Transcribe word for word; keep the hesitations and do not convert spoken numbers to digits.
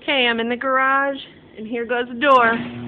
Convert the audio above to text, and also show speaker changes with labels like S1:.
S1: Okay, I'm in the garage, and here goes the door.